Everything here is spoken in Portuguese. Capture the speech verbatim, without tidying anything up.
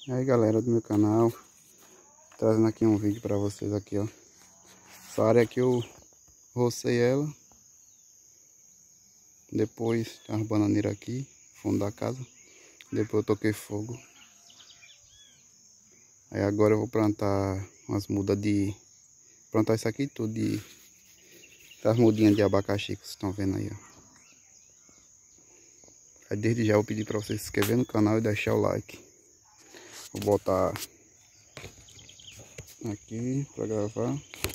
E aí galera do meu canal, trazendo aqui um vídeo pra vocês aqui, ó. Essa área aqui eu rocei ela. Depois tem umas bananeiras aqui, fundo da casa. Depois eu toquei fogo. Aí agora eu vou plantar umas mudas de... Plantar isso aqui tudo de... Essas mudinhas de abacaxi que vocês estão vendo aí, ó. Aí desde já eu vou pedir pra vocês se inscrever no canal e deixar o like. Vou botar aqui pra gravar.